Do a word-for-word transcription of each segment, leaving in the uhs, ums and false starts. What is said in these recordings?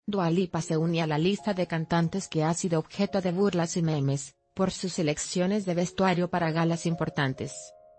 Dua Lipa se une a la lista de cantantes que ha sido objeto de burlas y memes, por sus elecciones de vestuario para galas importantes.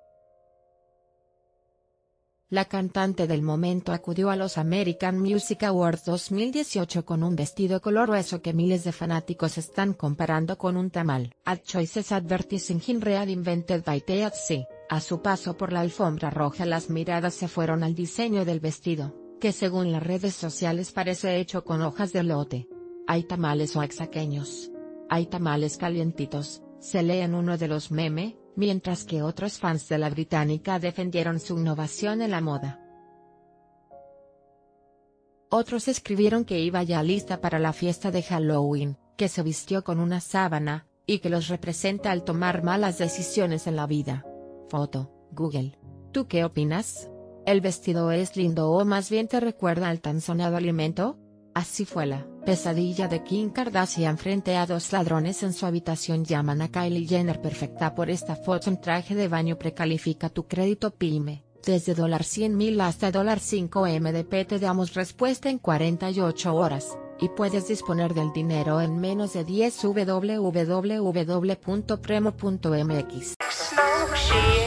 La cantante del momento acudió a los American Music Awards dos mil dieciocho con un vestido color hueso que miles de fanáticos están comparando con un tamal. Ad Choices Advertising in Read Invented by T H C. A su paso por la alfombra roja las miradas se fueron al diseño del vestido, que según las redes sociales parece hecho con hojas de elote. Hay tamales oaxaqueños. Hay tamales calientitos, se lee en uno de los memes, mientras que otros fans de la británica defendieron su innovación en la moda. Otros escribieron que iba ya lista para la fiesta de Halloween, que se vistió con una sábana, y que los representa al tomar malas decisiones en la vida. Foto, Google. ¿Tú qué opinas? ¿El vestido es lindo o más bien te recuerda al tan sonado alimento? Así fue la pesadilla de Kim Kardashian frente a dos ladrones en su habitación. Llaman a Kylie Jenner perfecta por esta foto en traje de baño. Precalifica tu crédito PYME, desde cien mil hasta cinco M D P te damos respuesta en cuarenta y ocho horas, y puedes disponer del dinero en menos de diez. w w w punto premo punto m x.